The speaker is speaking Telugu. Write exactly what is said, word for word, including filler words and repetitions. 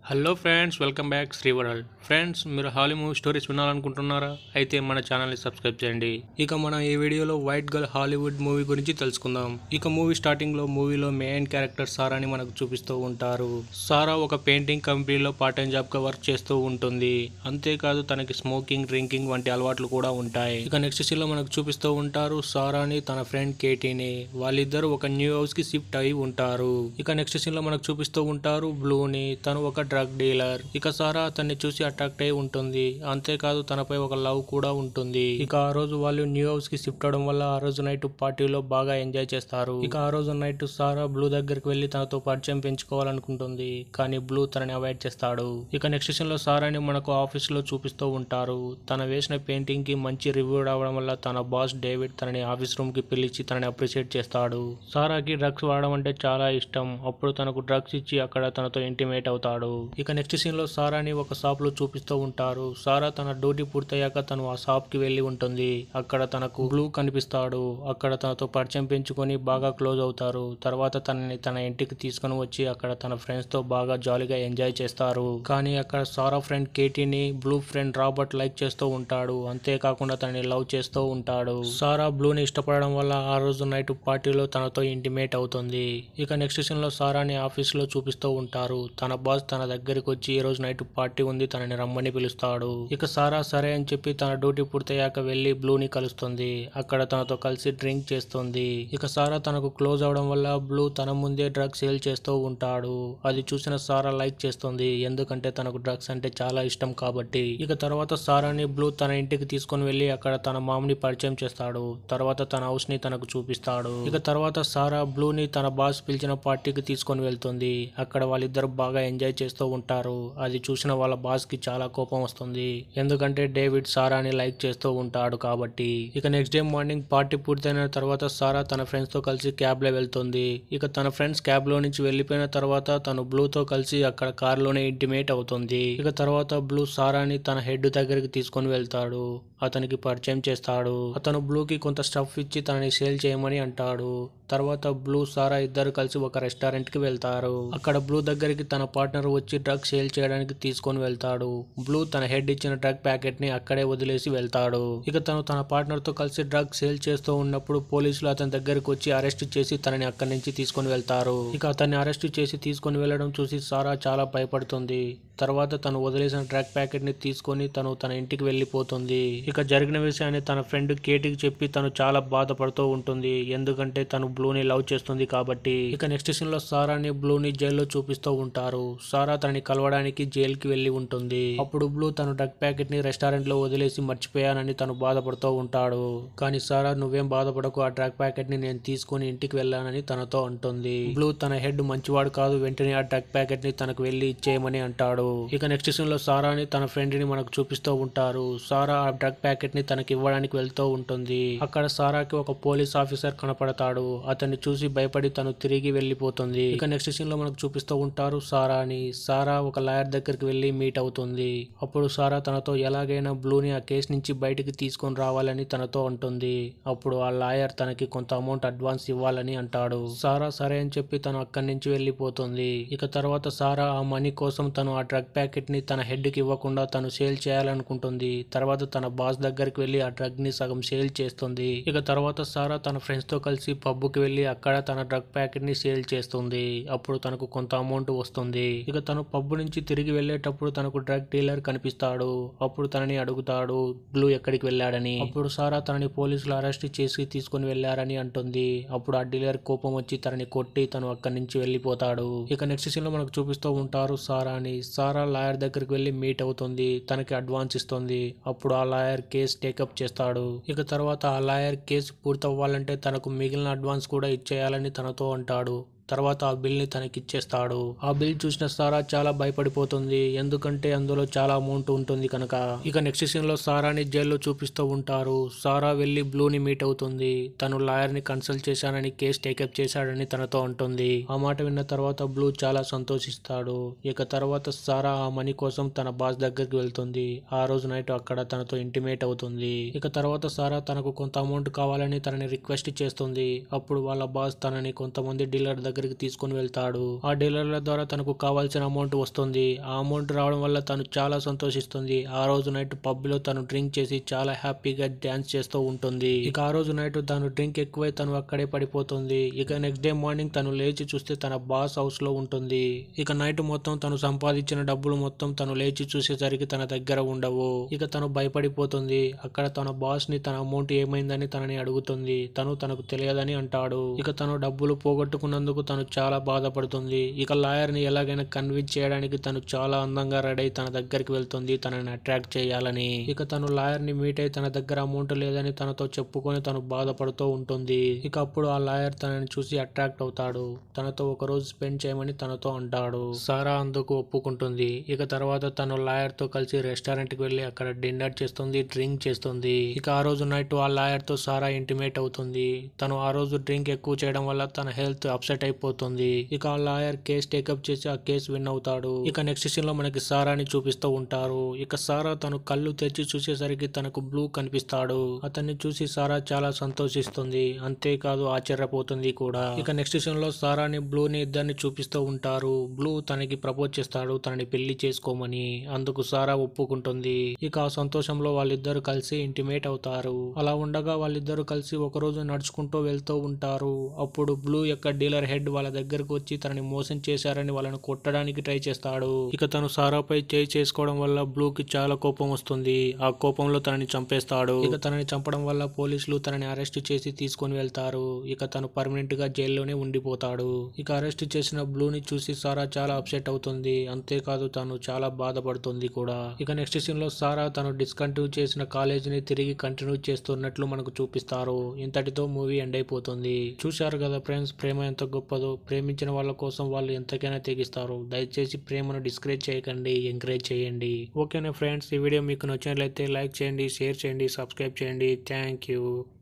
Hello friends, welcome back Sri world. Friends, మీరు హాలీ మూవీ స్టోరీస్ వినాలనుకుంటున్నారా? అయితే మన ఛానల్ని సబ్స్క్రైబ్ చేయండి. ఇక మనం ఈ వీడియోలో వైట్ గర్ల్ హాలీవుడ్ మూవీ గురించి తెలుసుకుందాం. ఇక మూవీ స్టార్టింగ్ లో మూవీలో మెయిన్ క్యారెక్టర్ సారాని మనకు చూపిస్తూ ఉంటారు. సారా ఒక పెయింటింగ్ కంపెనీలో పార్ట్ టైం జాబ్ గా వర్క్ చేస్తూ ఉంటుంది. అంతేకాదు తనకి స్మోకింగ్, డ్రింకింగ్ వంటి అలవాట్లు కూడా ఉంటాయి. ఇక నెక్స్ట్ సీన్ లో మనకు చూపిస్తూ ఉంటారు సారాని తన ఫ్రెండ్ కేటీని. వాళ్ళిద్దరు ఒక న్యూ హౌస్ కి షిఫ్ట్ అయి ఉంటారు. ఇక నెక్స్ట్ సీన్ లో మనకు చూపిస్తూ ఉంటారు బ్లూని. తను ఒక డ్రగ్ డీలర్. ఇక సారా అతన్ని చూసి అట్రాక్ట్ అయి ఉంటుంది. అంతేకాదు తనపై ఒక లవ్ కూడా ఉంటుంది. ఇక ఆ రోజు వాళ్ళు న్యూ హౌస్ కి షిఫ్ట్ అవడం వల్ల ఆ రోజు నైట్ పార్టీలో బాగా ఎంజాయ్ చేస్తారు. ఇక ఆ రోజు నైట్ సారా బ్లూ దగ్గరికి వెళ్లి తనతో పరిచయం పెంచుకోవాలనుకుంటుంది. కానీ బ్లూ తనని అవాయిడ్ చేస్తాడు. ఇక నెక్స్ట్ సీన్ లో సారాని మనకు ఆఫీస్ లో చూపిస్తూ ఉంటారు. తన వేసిన పెయింటింగ్ కి మంచి రివ్యూ రావడం వల్ల తన బాస్ డేవిడ్ తనని ఆఫీస్ రూమ్ కి పిలిచి తనని అప్రిషియేట్ చేస్తాడు. సారాకి డ్రగ్స్ వాడడం అంటే చాలా ఇష్టం. అప్పుడు తనకు డ్రగ్స్ ఇచ్చి అక్కడ తనతో ఇంటిమేట్ అవుతాడు. ఇక నెక్స్ట్ సీన్ లో సారాని ఒక షాప్ లో చూపిస్తూ ఉంటారు. సారా తన డ్యూటీ పూర్తయ్యాక తను ఆ షాప్ కి వెళ్లి ఉంటుంది. అక్కడ తనకు బ్లూ కనిపిస్తాడు. అక్కడ తనతో పరిచయం పెంచుకొని బాగా క్లోజ్ అవుతారు. తర్వాత తనని తన ఇంటికి తీసుకుని వచ్చి అక్కడ తన ఫ్రెండ్స్ తో బాగా జాలీగా ఎంజాయ్ చేస్తారు. కానీ అక్కడ సారా ఫ్రెండ్ కేటీని బ్లూ ఫ్రెండ్ రాబర్ట్ లైక్ చేస్తూ ఉంటాడు. అంతేకాకుండా తనని లవ్ చేస్తూ ఉంటాడు. సారా బ్లూని ఇష్టపడడం వల్ల ఆ రోజు నైట్ పార్టీలో తనతో ఇంటిమేట్ అవుతుంది. ఇక నెక్స్ట్ సీన్ లో సారాని ఆఫీస్ లో చూపిస్తూ ఉంటారు. తన బాస్ తన దగ్గరికి వచ్చి ఈ రోజు నైట్ పార్టీ ఉంది, తనని రమ్మని పిలుస్తాడు. ఇక సారా సరే అని చెప్పి తన డ్యూటీ పూర్తయ్యాక వెళ్లి బ్లూని కలుస్తుంది. అక్కడ తనతో కలిసి డ్రింక్ చేస్తుంది. ఇక సారా తనకు క్లోజ్ అవడం వల్ల బ్లూ తన ముందే డ్రగ్స్ సేల్ చేస్తూ ఉంటాడు. అది చూసిన సారా లైక్ చేస్తుంది. ఎందుకంటే తనకు డ్రగ్స్ అంటే చాలా ఇష్టం కాబట్టి. ఇక తర్వాత సారాని బ్లూ తన ఇంటికి తీసుకుని వెళ్లి అక్కడ తన మామని పరిచయం చేస్తాడు. తర్వాత తన హౌస్ ని తనకు చూపిస్తాడు. ఇక తర్వాత సారా బ్లూని తన బాస్ పిలిచిన పార్టీకి తీసుకొని వెళ్తుంది. అక్కడ వాళ్ళిద్దరు బాగా ఎంజాయ్ చేస్తూ ఉంటారు. అది చూసిన వాళ్ళ బాస్ కి చాలా కోపం వస్తుంది. ఎందుకంటే డేవిడ్ సారాని లైక్ చేస్తూ ఉంటాడు కాబట్టి. ఇక నెక్స్ట్ డే మార్నింగ్ పార్టీ పూర్తయిన తర్వాత సారా తన ఫ్రెండ్స్ తో కలిసి క్యాబ్ లో వెళ్తుంది. ఇక తన ఫ్రెండ్స్ క్యాబ్ లో నుంచి వెళ్లిపోయిన తర్వాత తను బ్లూ తో కలిసి అక్కడ కార్ లోనే ఇంటిమేట్ అవుతుంది. ఇక తర్వాత బ్లూ సారాని తన హెడ్ దగ్గరికి తీసుకొని వెళ్తాడు. అతనికి పరిచయం చేస్తాడు. అతను బ్లూకి కొంత స్టఫ్ ఇచ్చి తనని సేల్ చేయమని అంటాడు. తర్వాత బ్లూ సారా ఇద్దరు కలిసి ఒక రెస్టారెంట్ కి వెళ్తారు. అక్కడ బ్లూ దగ్గరికి తన పార్ట్నర్ వచ్చి డ్రగ్ సేల్ చేయడానికి తీసుకొని వెళ్తాడు. బ్లూ తన హెడ్ ఇచ్చిన డ్రగ్ ప్యాకెట్ ని అక్కడే వదిలేసి వెళ్తాడు. ఇక తను తన పార్ట్నర్ తో కలిసి డ్రగ్ సేల్ చేస్తూ ఉన్నప్పుడు పోలీసులు అతని దగ్గరకు వచ్చి అరెస్ట్ చేసి తనని అక్కడి నుంచి తీసుకొని వెళ్తారు. ఇక అతన్ని అరెస్ట్ చేసి తీసుకొని వెళ్లడం చూసి సారా చాలా భయపడుతుంది. తర్వాత తను వదిలేసిన డ్రగ్ ప్యాకెట్ ని తీసుకొని తను తన ఇంటికి వెళ్లిపోతుంది. ఇక జరిగిన విషయాన్ని తన ఫ్రెండ్ కేటీకి చెప్పి తను చాలా బాధపడుతూ ఉంటుంది. ఎందుకంటే తను బ్లూని లవ్ చేస్తుంది కాబట్టి. ఇక నెక్స్ట్ సీన్ లో సారాని బ్లూని జైల్లో చూపిస్తూ ఉంటారు. సారా తనని కలవడానికి జైల్ కి వెళ్లి ఉంటుంది. అప్పుడు బ్లూ తన డ్రగ్ ప్యాకెట్ ని రెస్టారెంట్ లో వదిలేసి మర్చిపోయానని తను బాధపడుతూ ఉంటాడు. కానీ సారా నువ్వేం బాధపడకు, ఆ డ్రగ్ ప్యాకెట్ ని నేను తీసుకుని ఇంటికి వెళ్ళానని తనతో అంటుంది. బ్లూ తన హెడ్ మంచివాడు కాదు, వెంటనే ఆ డ్రగ్ ప్యాకెట్ ని తనకు వెళ్లి ఇచ్చేయమని అంటాడు. ఇక నెక్స్ట్ సీన్ లో సారాని తన ఫ్రెండ్ ని మనకు చూపిస్తూ ఉంటారు. సారా ఆ డ్రగ్ ప్యాకెట్ ని తనకి ఇవ్వడానికి వెళ్తూ ఉంటుంది. అక్కడ సారాకి ఒక పోలీస్ ఆఫీసర్ కనపడతాడు. అతన్ని చూసి భయపడి తను తిరిగి వెళ్లిపోతుంది. ఇక నెక్స్ట్ సీన్ లో మనకు చూపిస్తూ ఉంటారు సారాని. సారా ఒక లాయర్ దగ్గరికి వెళ్లి మీట్ అవుతుంది. అప్పుడు సారా తనతో ఎలాగైనా బ్లూని ఆ కేసు నుంచి బయటికి తీసుకొని రావాలని తనతో అంటుంది. అప్పుడు ఆ లాయర్ తనకి కొంత అమౌంట్ అడ్వాన్స్ ఇవ్వాలని అంటాడు. సారా సరే అని చెప్పి తను అక్కడి నుంచి వెళ్లిపోతుంది. ఇక తర్వాత సారా ఆ మనీ కోసం తను ఆ డ్రగ్ ప్యాకెట్ ని తన హెడ్ కి ఇవ్వకుండా తను సేల్ చేయాలనుకుంటుంది. తర్వాత తన బాస్ దగ్గరికి వెళ్లి ఆ డ్రగ్ ని సగం సేల్ చేస్తుంది. ఇక తర్వాత సారా తన ఫ్రెండ్స్ తో కలిసి పబ్ కి వెళ్లి అక్కడ తన డ్రగ్ ప్యాకెట్ ని సేల్ చేస్తుంది. అప్పుడు తనకు కొంత అమౌంట్ వస్తుంది. ఇక తను పబ్ నుంచి తిరిగి వెళ్లేటప్పుడు తనకు డ్రగ్ డీలర్ కనిపిస్తాడు. అప్పుడు తనని అడుగుతాడు బ్లూ ఎక్కడికి వెళ్ళాడని. అప్పుడు సారా తనని పోలీసులు అరెస్ట్ చేసి తీసుకుని వెళ్లారని అంటుంది. అప్పుడు ఆ డీలర్ కోపం వచ్చి తనని కొట్టి తను అక్కడి నుంచి వెళ్లిపోతాడు. ఇక నెక్స్ట్ సీన్ లో మనకు చూపిస్తూ ఉంటారు సారాని. సారా లాయర్ దగ్గరికి వెళ్లి మీట్ అవుతుంది. తనకి అడ్వాన్స్ ఇస్తుంది. అప్పుడు ఆ లాయర్ కేసు టేకప్ చేస్తాడు. ఇక తర్వాత ఆ లాయర్ కేసు పూర్తవ్వాలంటే తనకు మిగిలిన అడ్వాన్స్ కూడా ఇచ్చేయాలని తనతో అంటాడు. తర్వాత ఆ బిల్ ని తనకిచ్చేస్తాడు. ఆ బిల్ చూసిన సారా చాలా భయపడిపోతుంది. ఎందుకంటే అందులో చాలా అమౌంట్ ఉంటుంది కనుక. ఇక నెక్స్ట్ సీన్ లో సారాని జైల్లో చూపిస్తూ ఉంటారు. సారా వెళ్లి బ్లూని మీట్ అవుతుంది. తను లాయర్ ని కన్సల్ట్ చేశానని కేసు టేకప్ చేశాడని తనతో అంటుంది. ఆ మాట విన్న తర్వాత బ్లూ చాలా సంతోషిస్తాడు. ఇక తర్వాత సారా ఆ మనీ కోసం తన బాస్ దగ్గరికి వెళ్తుంది. ఆ రోజు నైట్ అక్కడ తనతో ఇంటిమేట్ అవుతుంది. ఇక తర్వాత సారా తనకు కొంత అమౌంట్ కావాలని తనని రిక్వెస్ట్ చేస్తుంది. అప్పుడు వాళ్ళ బాస్ తనని కొంతమంది డీలర్ దగ్గర దగ్గరికి తీసుకుని వెళ్తాడు. ఆ డీలర్ల ద్వారా తనకు కావాల్సిన అమౌంట్ వస్తుంది. ఆ అమౌంట్ రావడం వల్ల తను చాలా సంతోషిస్తుంది. ఆ రోజు నైట్ పబ్ లో తను డ్రింక్ చేసి చాలా హ్యాపీగా డాన్స్ చేస్తూ ఉంటుంది. ఇక ఆ రోజు నైట్ తను డ్రింక్ ఎక్కువై తను అక్కడే పడిపోతుంది. ఇక నెక్స్ట్ డే మార్నింగ్ తను లేచి చూస్తే తన బాస్ హౌస్ లో ఉంటుంది. ఇక నైట్ మొత్తం తను సంపాదించిన డబ్బులు మొత్తం తను లేచి చూసేసరికి తన దగ్గర ఉండవు. ఇక తను భయపడిపోతుంది. అక్కడ తన బాస్ ని తన అమౌంట్ ఏమైందని తనని అడుగుతుంది. తను తనకు తెలియదని అంటాడు. ఇక తను డబ్బులు పోగొట్టుకున్నందుకు తను చాలా బాధపడుతుంది. ఇక లాయర్ ని ఎలాగైనా కన్విన్స్ చేయడానికి తను చాలా అందంగా రెడీ అయి తన దగ్గరికి వెళ్తుంది తనని అట్రాక్ట్ చేయాలని. ఇక తను లాయర్ ని మీట్ అయి తన దగ్గర అమౌంట్ లేదని తనతో చెప్పుకొని తను బాధపడుతూ ఉంటుంది. ఇక అప్పుడు ఆ లాయర్ తనని చూసి అట్రాక్ట్ అవుతాడు. తనతో ఒక రోజు స్పెండ్ చేయమని తనతో అంటాడు. సారా అందుకు ఒప్పుకుంటుంది. ఇక తర్వాత తను లాయర్ తో కలిసి రెస్టారెంట్ కి వెళ్లి అక్కడ డిన్నర్ చేస్తుంది, డ్రింక్ చేస్తుంది. ఇక ఆ రోజు నైట్ ఆ లాయర్ తో సారా ఇంటిమేట్ అవుతుంది. తను ఆ రోజు డ్రింక్ ఎక్కువ చేయడం వల్ల తన హెల్త్ అప్సెట్ అయిపోతుంది. ఇక ఆ లాయర్ కేసు టేకప్ చేసి ఆ కేసు విన్ అవుతాడు. ఇక నెక్స్ట్ సీన్ లో మనకి సారాని చూపిస్తూ ఉంటారు. ఇక సారా తను కళ్ళు తెచ్చి చూసేసరికి తనకు బ్లూ కనిపిస్తాడు. అతన్ని చూసి సారా చాలా సంతోషిస్తుంది. అంతేకాదు ఆశ్చర్యపోతుంది కూడా. ఇక నెక్స్ట్ సీన్ లో సారాని బ్లూ ని ఇద్దరిని చూపిస్తూ ఉంటారు. బ్లూ తనకి ప్రపోజ్ చేస్తాడు తనని పెళ్లి చేసుకోమని. అందుకు సారా ఒప్పుకుంటుంది. ఇక ఆ సంతోషంలో వాళ్ళిద్దరు కలిసి ఇంటిమేట్ అవుతారు. అలా ఉండగా వాళ్ళిద్దరు కలిసి ఒక రోజు నడుచుకుంటూ వెళ్తూ ఉంటారు. అప్పుడు బ్లూ యొక్క డీలర్ హెడ్ వాళ్ళ దగ్గరకు వచ్చి తనని మోసం చేశారని వాళ్ళని కొట్టడానికి ట్రై చేస్తాడు. ఇక తను సారాపై చేయి చేసుకోవడం వల్ల బ్లూ కి చాలా కోపం వస్తుంది. ఆ కోపంలో తనని చంపేస్తాడు. ఇక తనని చంపడం వల్ల పోలీసులు తనని అరెస్ట్ చేసి తీసుకొని వెళ్తారు. ఇక తను పర్మనెంట్ గా జైల్లోనే ఉండిపోతాడు. ఇక అరెస్ట్ చేసిన బ్లూ ని చూసి సారా చాలా అప్సెట్ అవుతుంది. అంతేకాదు తను చాలా బాధపడుతుంది కూడా. ఇక నెక్స్ట్ సీన్ లో సారా తను డిస్కంటిన్యూ చేసిన కాలేజ్ ని తిరిగి కంటిన్యూ చేస్తున్నట్లు మనకు చూపిస్తారు. ఇంతటితో మూవీ ఎండ్ అయిపోతుంది. చూశారు కదా ఫ్రెండ్స్, ప్రేమ ఎంత గొప్పదో. ప్రేమించిన వాళ్ళ కోసం వాళ్ళు ఎంతకైనా తెగిస్తారు. దయచేసి ప్రేమను డిస్కరేజ్ చేయకండి, ఎంకరేజ్ చేయండి. ఓకేనా ఫ్రెండ్స్, ఈ వీడియో మీకు నచ్చినట్లయితే లైక్ చేయండి, షేర్ చేయండి, సబ్స్క్రైబ్ చేయండి. Thank you.